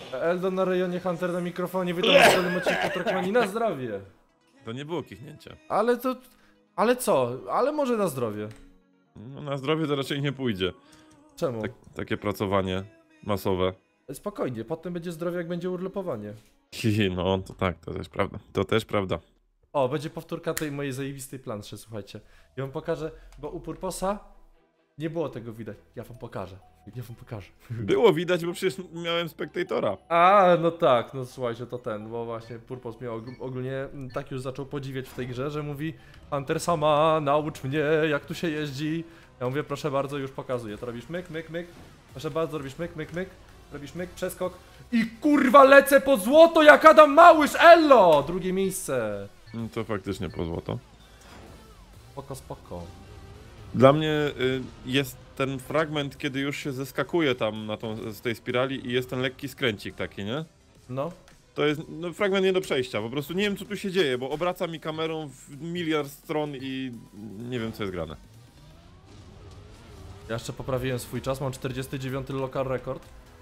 Eldon na rejonie, Hunter na mikrofonie, witam w kolejnym odcinku Trackmanii na zdrowie. To nie było kichnięcia. Ale to... Ale co? Ale może na zdrowie. No, na zdrowie to raczej nie pójdzie. Czemu? Takie pracowanie masowe. Spokojnie, potem będzie zdrowie, jak będzie urlopowanie. No, to tak, to też prawda. To też prawda. O, będzie powtórka tej mojej zajebistej planszy, słuchajcie. Ja wam pokażę, bo u Purposa nie było tego widać. Ja wam pokażę. Było widać, bo przecież miałem spektatora. A, no tak, no słuchajcie, to ten, bo właśnie Purpos mnie ogólnie tak już zaczął podziwiać w tej grze, że mówi: Hunter sama, naucz mnie, jak tu się jeździ. Ja mówię: proszę bardzo, już pokazuję. To robisz myk, myk, myk. Proszę bardzo, robisz myk, myk, myk. Robisz myk, przeskok. I kurwa lecę po złoto jak Adam Małysz, ello! Drugie miejsce. No to faktycznie po złoto. Spoko, spoko. Dla mnie jest ten fragment, kiedy już się zeskakuje tam na z tej spirali i jest ten lekki skręcik taki, nie? No. To jest fragment nie do przejścia, po prostu nie wiem co tu się dzieje, bo obraca mi kamerą w miliard stron i nie wiem co jest grane. Ja jeszcze poprawiłem swój czas, mam 49 local record.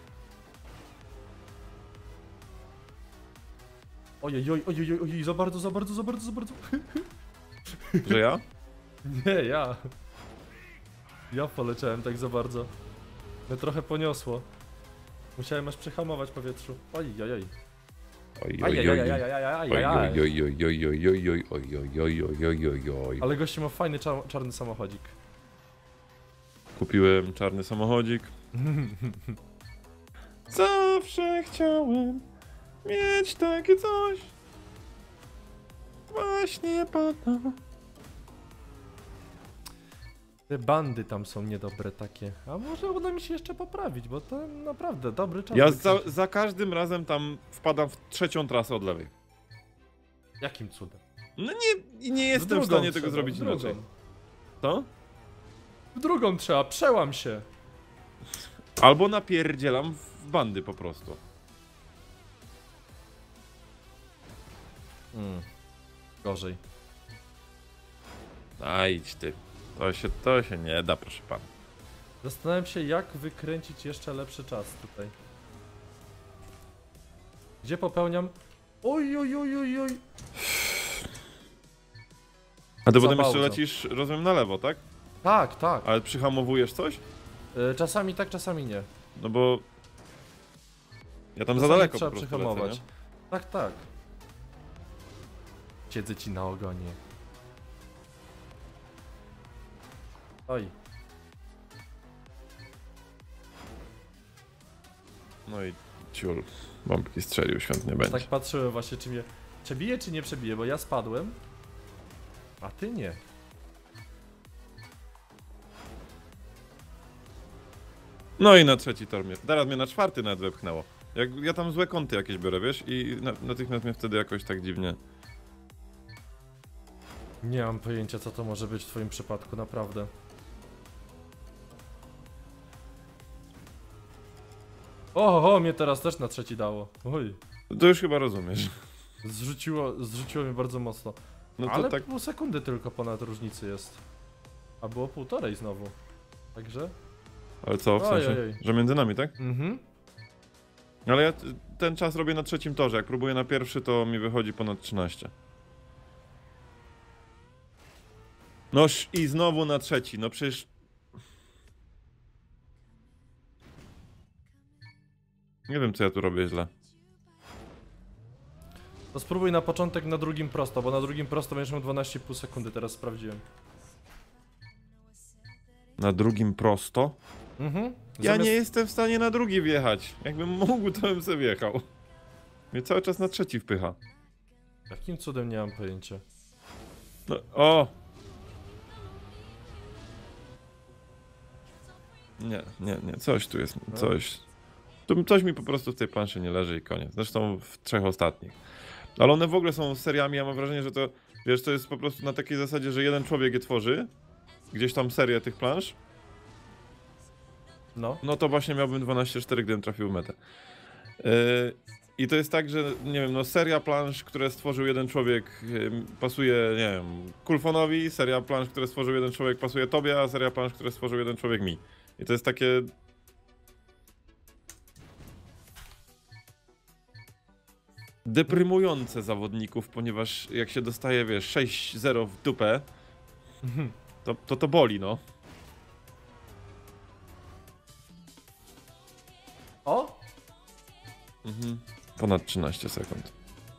Ojej, ojej, ojej, za bardzo, za bardzo, za bardzo, za bardzo. Że ja? Nie, ja. Ja poleciałem tak za bardzo. Mnie trochę poniosło. Musiałem aż przehamować w powietrzu. Oj, oj, oj. Ale gościu ma fajny czarny samochodzik. Kupiłem czarny samochodzik. Zawsze chciałem mieć takie coś. Właśnie po to. Te bandy tam są niedobre takie. A może uda mi się jeszcze poprawić, bo to naprawdę dobry czas. Ja za każdym razem tam wpadam w trzecią trasę od lewej. Jakim cudem? No nie jestem w stanie tego zrobić inaczej. To? W drugą trzeba, przełam się. Albo napierdzielam w bandy po prostu. Gorzej. A idź ty. To się nie da, proszę pana. Zastanawiam się, jak wykręcić jeszcze lepszy czas tutaj. Gdzie popełniam? Oj, oj, oj, oj, oj. A ty potem Za jeszcze bardzo. lecisz, rozumiem, na lewo, tak? Tak, tak. Ale przyhamowujesz coś? Czasami tak, czasami nie. No bo... Ja tam za Czasami daleko trzeba po prostu przyhamować. lecę, Tak, tak. Siedzę ci na ogonie. Oj. nie? No i ciul. Bombki strzelił, świąt nie będzie. Tak patrzyłem właśnie, czy mnie przebije, czy nie przebije, bo ja spadłem, a ty nie. No i na trzeci tor mnie. Teraz mnie na czwarty nawet wepchnęło. Ja tam złe kąty jakieś biorę, wiesz? I natychmiast mnie wtedy jakoś tak dziwnie... Nie mam pojęcia, co to może być w twoim przypadku, naprawdę. O, mnie teraz też na trzeci dało. Oj. To już chyba rozumiesz. Zrzuciło mnie bardzo mocno. No to Ale tak... pół sekundy tylko ponad różnicy jest. A było półtorej znowu. Także? Ale co, w sensie? Ojej. Że między nami, tak? Mhm. Ale ja ten czas robię na trzecim torze. Jak próbuję na pierwszy, to mi wychodzi ponad 13. Noż i znowu na trzeci, no przecież... Nie wiem, co ja tu robię źle. To spróbuj na początek na drugim prosto, bo na drugim prosto będziesz miał 12,5 sekundy, teraz sprawdziłem. Na drugim prosto? Mhm. Ja nie jestem w stanie na drugi wjechać. Jakbym mógł, to bym sobie wjechał. Mnie cały czas na trzeci wpycha. Jakim cudem, nie mam pojęcia. No, o! Nie, coś tu jest, coś. Coś mi po prostu w tej planszy nie leży i koniec. Zresztą w trzech ostatnich. Ale one w ogóle są seriami, ja mam wrażenie, że to, wiesz, to jest po prostu na takiej zasadzie, że jeden człowiek je tworzy. Gdzieś tam serię tych plansz. No. No to właśnie miałbym 12,4, gdybym trafił w metę. I to jest tak, że nie wiem, no seria plansz, które stworzył jeden człowiek pasuje, nie wiem, Kulfonowi, seria plansz, które stworzył jeden człowiek pasuje tobie, a seria plansz, które stworzył jeden człowiek mi. I to jest takie... deprymujące zawodników, ponieważ jak się dostaje, wiesz, 6-0 w dupę, to boli, no. O! Ponad 13 sekund.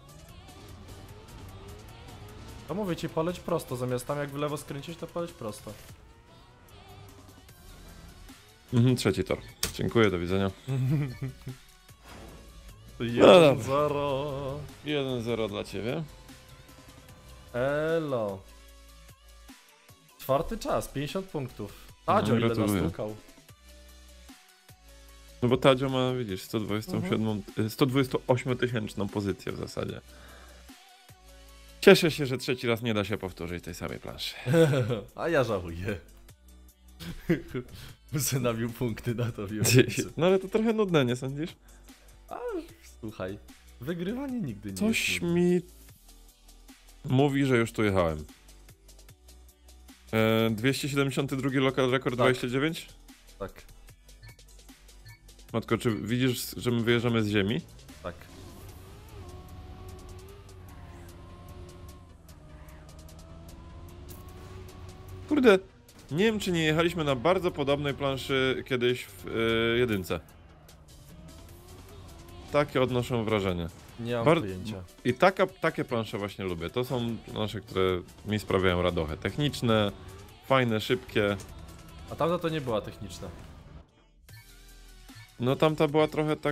To mówię ci, poleć prosto, zamiast tam jak w lewo skręcić, to poleć prosto. Trzeci tor. Dziękuję, do widzenia. 1-0. 1-0 dla ciebie. Elo. Czwarty czas, 50 punktów. Tadzio ile nas gratuluję. stukał. No bo Tadzio ma, widzisz, 128 tysięczną pozycję w zasadzie. Cieszę się, że trzeci raz nie da się powtórzyć tej samej planszy. A ja żałuję. Nabił punkty na tobie. No ale to trochę nudne, nie sądzisz? A słuchaj, wygrywanie nigdy nie Coś jest mi mówi, że już tu jechałem. 272 local record Tak. 29? Tak, Matko, czy widzisz, że my wyjeżdżamy z ziemi? tak. Kurde, nie wiem, czy nie jechaliśmy na bardzo podobnej planszy kiedyś w jedynce. Takie odnoszę wrażenie. Nie mam Bar- pojęcia. I takie plansze właśnie lubię. To są plansze, które mi sprawiają radochę. Techniczne, fajne, szybkie. A tamta to nie była techniczna. No tamta była trochę tak...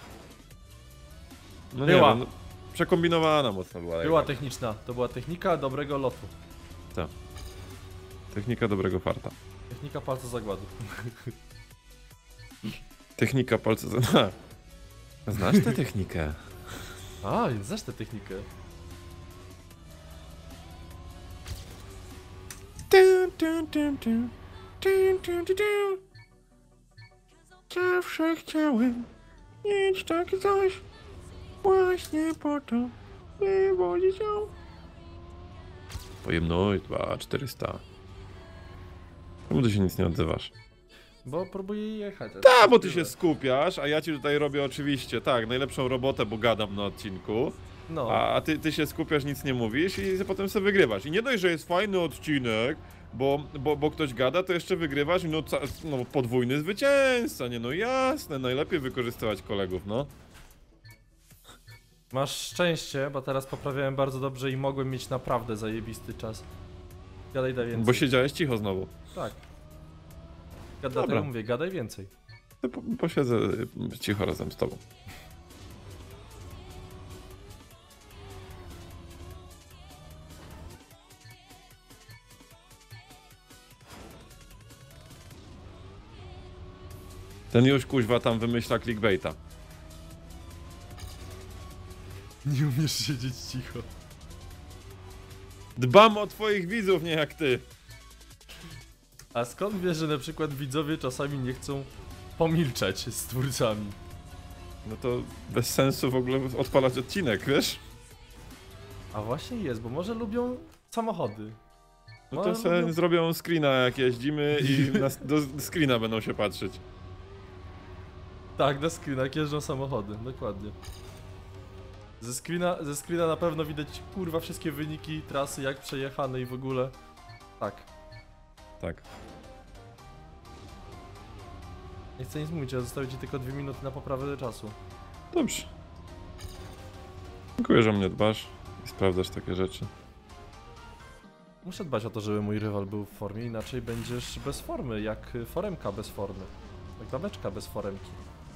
No Była. nie wiem, no, przekombinowana mocno była. Była jakby. techniczna, to była technika dobrego lotu. Technika dobrego farta. Technika palca zagładu. Technika palce... Znasz tę technikę? A, więc znasz tę technikę. Zawsze chciałem mieć takie coś właśnie po to, by wodzić ją. Pojemność 400. Czemu ty się nic nie odzywasz? Bo próbuję jechać. Bo ty się skupiasz, a ja ci tutaj robię oczywiście, tak, najlepszą robotę, bo gadam na odcinku. No, A ty się skupiasz, nic nie mówisz i potem sobie wygrywasz. I nie dość, że jest fajny odcinek, bo ktoś gada, to jeszcze wygrywasz i no podwójny zwycięzca, nie no jasne, najlepiej wykorzystywać kolegów, no. masz szczęście, bo teraz poprawiałem bardzo dobrze i mogłem mieć naprawdę zajebisty czas. Gadaj da więcej. Bo siedziałeś cicho znowu. Tak. Dobra. Dlatego mówię, gadaj więcej. To posiedzę cicho razem z tobą. Ten już kuźwa tam wymyśla clickbaita. Nie umiesz siedzieć cicho. Dbam o twoich widzów, nie jak ty. A skąd wiesz, że na przykład widzowie czasami nie chcą pomilczeć z twórcami? No to bez sensu w ogóle odpalać odcinek, wiesz? A właśnie jest, bo może lubią samochody. No to sobie zrobią screena jak jeździmy i do screena będą się patrzeć. Tak, na screenach jeżdżą samochody, dokładnie. Ze screena na pewno widać kurwa wszystkie wyniki trasy, jak przejechane i w ogóle. Tak. Tak. Nie chcę nic mówić, ja zostawię ci tylko 2 minuty na poprawę czasu. Dobrze. Dziękuję, że mnie dbasz i sprawdzasz takie rzeczy. Muszę dbać o to, żeby mój rywal był w formie, inaczej będziesz bez formy, jak foremka bez formy. Jak babeczka bez foremki.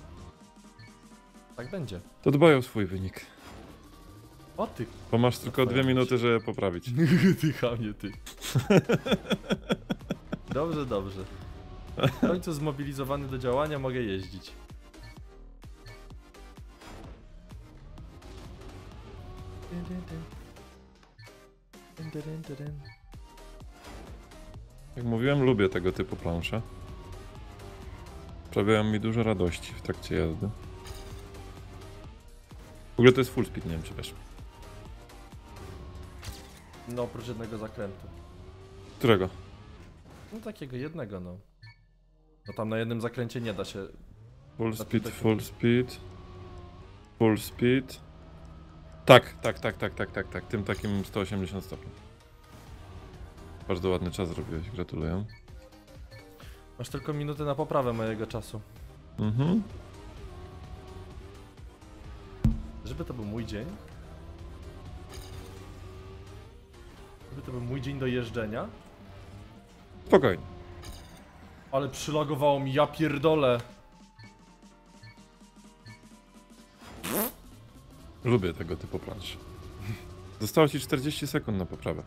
Tak będzie. To dbaj o swój wynik. O ty, Bo masz tylko 2 minuty, żeby poprawić. ty chamie, ty. Dobrze, dobrze. W końcu zmobilizowany do działania mogę jeździć. Jak mówiłem, lubię tego typu plansze. Sprawiają mi dużo radości w trakcie jazdy. W ogóle to jest full speed, nie wiem czy wiesz. No, oprócz jednego zakrętu. Którego? No takiego jednego, no. No tam na jednym zakręcie nie da się... Full Taki speed, taki- full speed. Full speed. Tak. Tym takim 180 stopni. Bardzo ładny czas zrobiłeś, gratuluję. Masz tylko minutę na poprawę mojego czasu. Mhm. Żeby to był mój dzień? Żeby to był mój dzień do jeżdżenia? Spokojnie. Ale przylogowało mi, ja pierdolę. Lubię tego typu plansz. Zostało ci 40 sekund na poprawę.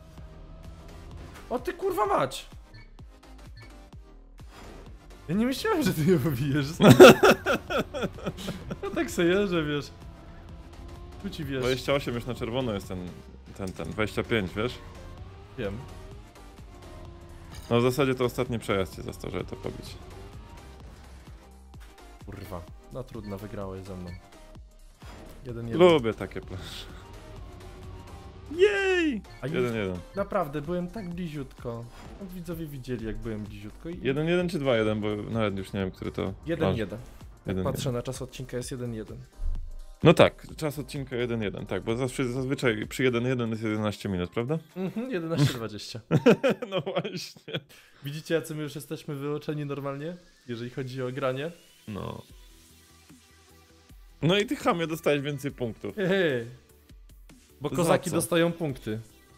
O ty kurwa mać! Ja nie myślałem, że ty mnie pobijesz. Ja tak sobie jeżdżę, wiesz. Tu ci wiesz. 28 już na czerwono jest ten 25, wiesz? Wiem. No w zasadzie to ostatni przejazd cię został, żeby to pobić. Kurwa. No trudno, wygrałeś ze mną. 1-1. Lubię takie plansze. Jej! A 1-1. naprawdę, byłem tak bliziutko. No, widzowie widzieli, jak byłem bliziutko i... 1-1 czy 2-1, bo nawet już nie wiem, który to... 1-1. plansz. Patrzę na czas odcinka, jest 1-1. No tak, czas odcinka 1-1, tak, bo zazwyczaj przy 1-1 jest 11 minut, prawda? 11:20. No właśnie. Widzicie, jacy my już jesteśmy wyuczeni normalnie, jeżeli chodzi o granie? No. No i ty, chamie, dostałeś więcej punktów. Hehe. Bo Za kozaki co? dostają punkty.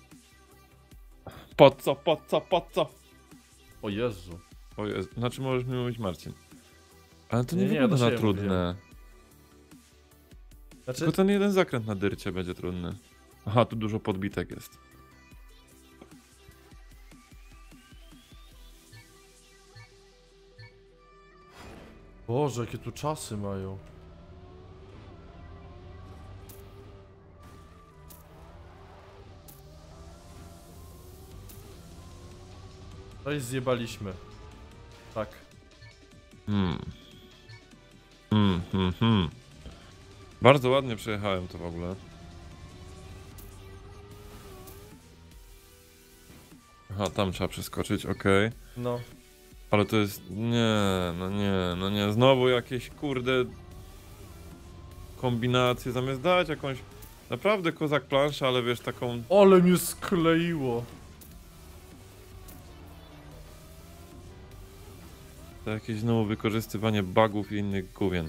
Po co? O Jezu. O Jezu, znaczy możesz mi mówić Marcin. Ale to nie, Nie, wygląda do na siebie trudne. Znaczy, Tylko ten jeden zakręt na dyrcie będzie trudny. Aha, tu dużo podbitek jest. Boże, jakie tu czasy mają. Coś zjebaliśmy. Tak. Hmm. Bardzo ładnie przejechałem to w ogóle. Aha, tam trzeba przeskoczyć, okej. No. Ale to jest... No nie. Znowu jakieś, kurde... kombinacje. Zamiast dać jakąś... Naprawdę kozak planszę, ale wiesz, taką... Ale mnie skleiło. To jakieś znowu wykorzystywanie bugów i innych gówien.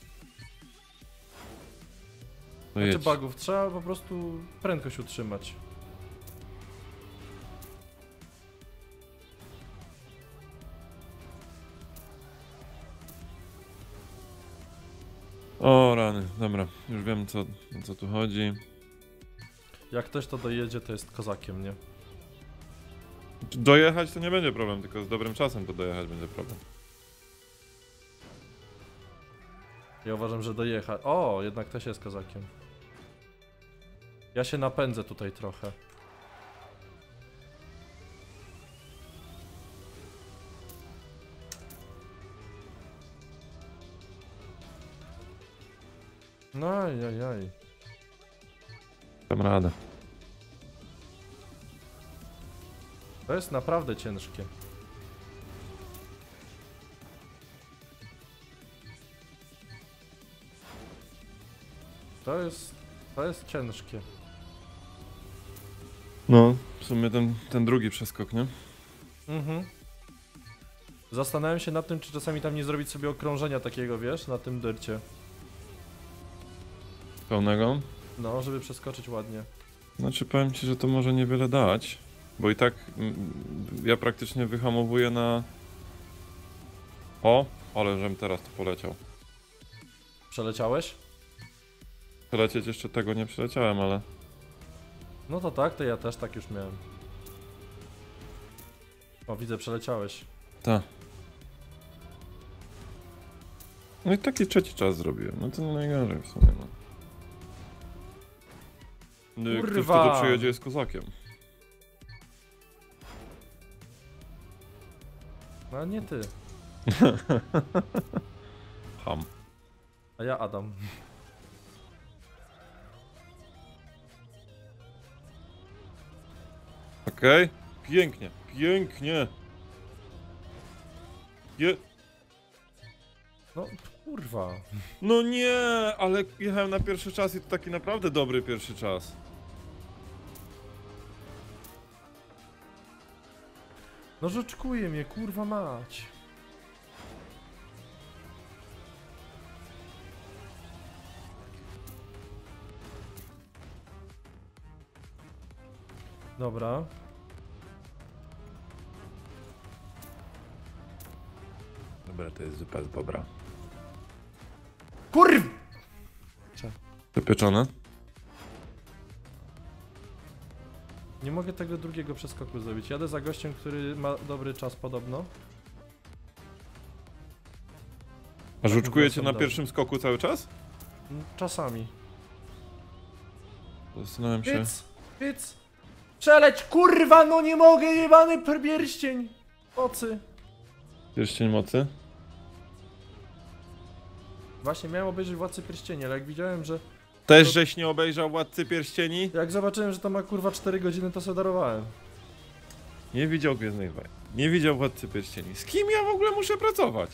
No Znaczy jedź. bugów, trzeba po prostu prędkość utrzymać. O rany, dobra. Już wiem o co tu chodzi. Jak ktoś to dojedzie, to jest kozakiem, nie? Dojechać to nie będzie problem, tylko z dobrym czasem to dojechać będzie problem. Ja uważam, że dojechać. O, jednak też jest kozakiem. Ja się napędzę tutaj trochę. No ajajaj. Dam radę. To jest naprawdę ciężkie. To jest ciężkie. No, w sumie ten drugi przeskok, nie? Mhm. Zastanawiam się nad tym, czy czasami tam nie zrobić sobie okrążenia takiego, wiesz, na tym dyrcie. Pełnego. No, żeby przeskoczyć ładnie. Znaczy powiem ci, że to może niewiele dać, bo i tak ja praktycznie wyhamowuję na... O, ale żem teraz to poleciał. Przeleciałeś? Przelecieć jeszcze tego nie przeleciałem, ale... No to tak, to ja też tak już miałem. O, widzę, przeleciałeś. Tak. No i taki trzeci czas zrobiłem, no to najgorzej w sumie, no. Ktoś Kurwa! kto tu przyjedzie jest kozakiem. No nie ty, Ham. a ja Adam. Okej. Pięknie, pięknie. No, kurwa. No nie, ale jechałem na pierwszy czas i to taki naprawdę dobry pierwszy czas. No rzeczkuje mnie, kurwa mać. Dobra. Dobra, to jest zupa z bobra. Kurw! Dopieczone? Nie mogę tego drugiego przeskoku zrobić. Jadę za gościem, który ma dobry czas podobno. A żuczkujecie są na dobre. pierwszym skoku cały czas? Czasami. Zastanawiam się. Hyc! Hyc! Przeleć, kurwa, no nie mogę, jebany pierścień! Ocy. Pierścień mocy? Właśnie miałem obejrzeć Władcy Pierścieni, ale jak widziałem, że... Też żeś nie obejrzał Władcy Pierścieni? Jak zobaczyłem, że to ma kurwa 4 godziny, to sobie darowałem. Nie widział Gwiezdnych Wojen. Nie widział Władcy Pierścieni. Z kim ja w ogóle muszę pracować?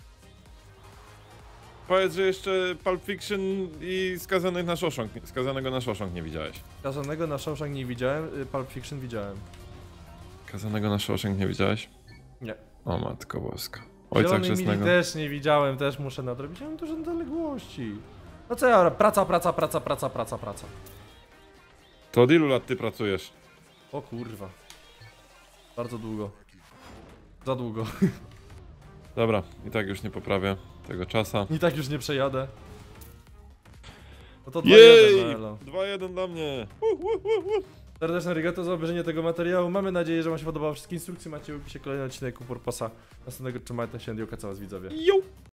Powiedz, że jeszcze Pulp Fiction i Skazanego na Shawshank nie widziałeś. Kazanego na Shawshank nie widziałem, Pulp Fiction widziałem. Skazanego na Shawshank nie widziałeś? Nie. O matko boska. Ojca Zielony Mili Chrzestnego. też nie widziałem, też muszę nadrobić. Ja mam duże zaległości. No co ja, praca. To od ilu lat ty pracujesz? O kurwa. Bardzo długo. Za długo. Dobra, i tak już nie poprawię tego czasa. I tak już nie przejadę. No to 2-1 Jej! na elo. 2-1 dla mnie. Serdeczne arigato za obejrzenie tego materiału. Mamy nadzieję, że wam się podobały wszystkie instrukcje. Macie w opisie kolejny odcinek u Purposa. Następnego trzymajcie się, Andioka, was widzowie. Jo!